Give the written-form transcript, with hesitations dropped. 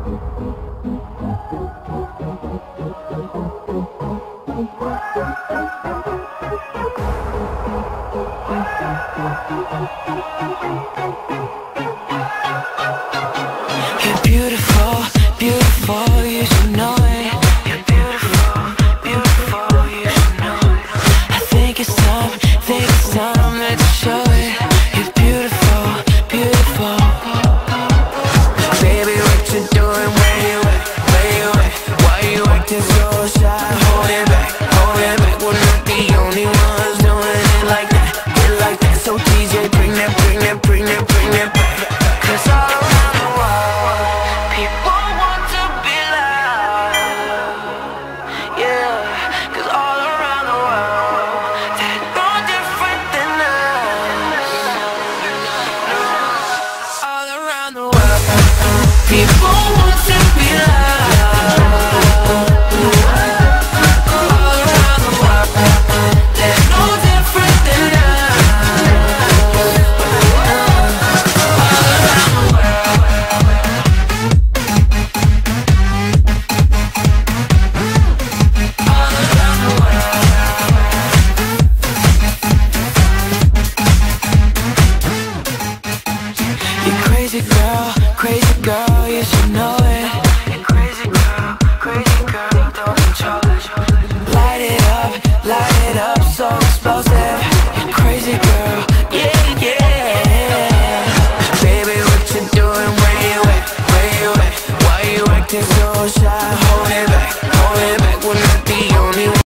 You're beautiful, beautiful, you should know it. You're beautiful, beautiful, you should know it. I think it's time that you show it. You're beautiful, beautiful. Baby, what you doing? Where you at? Where you at? Why you acting so shy? Hold it back, we're not the only ones doing it like that. Get like that, so DJ, bring that back. 'Cause all around the world, people want to be loved. Yeah, 'cause all around the world, they're no different than us. All around the world, people want to be loved. All around the world, they're no different than us. Crazy girl, you should know it. You're crazy girl, don't control it. Light it up, so explosive. You're crazy girl, yeah. Baby, what you doing? Where you at? Why you acting so shy?